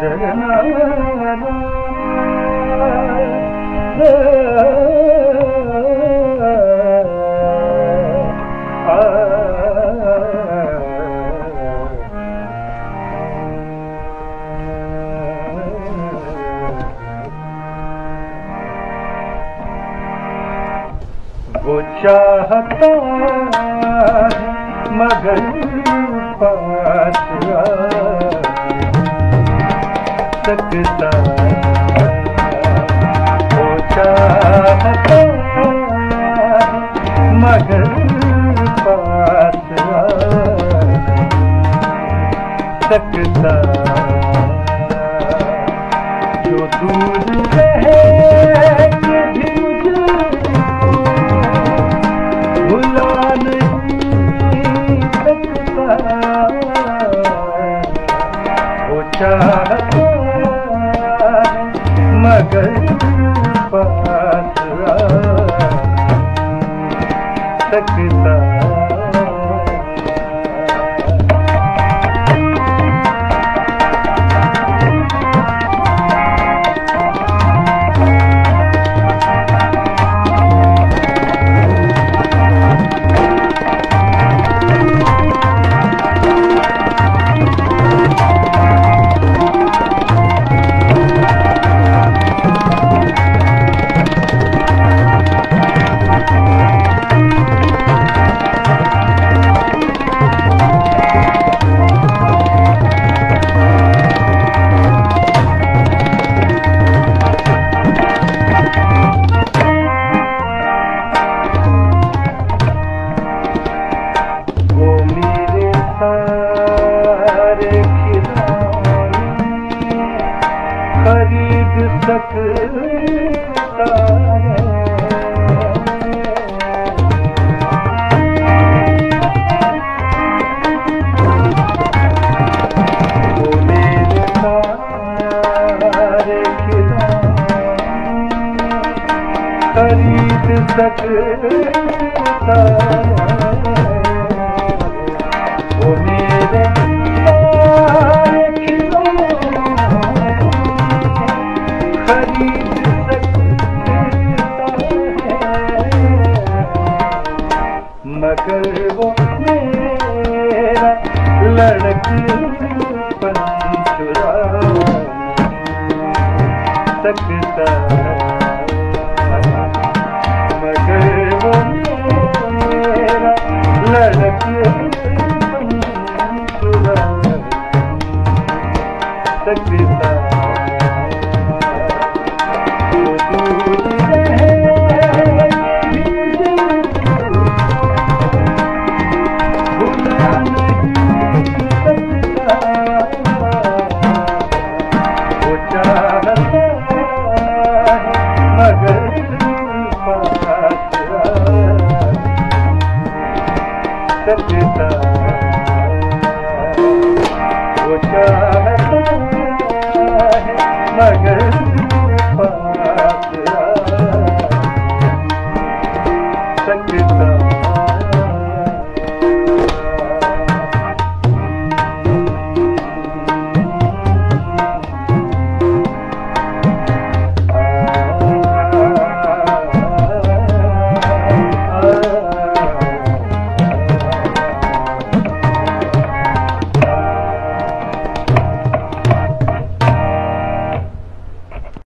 वो चाहता है मगर पास आ सकता, वो चाहता है मगर पास आ सकता, जो दूर रहे चाहता मगर पास आ सकता, खरीद सकता है, वो मेरे सारे खिलौने खरीद सकता है, वो मेरे मगर वो मेरा लड़कपन चुरा सकता, मगर वो मेरा लड़कपन चुरा सकता, सकता, वो चाहता है मगर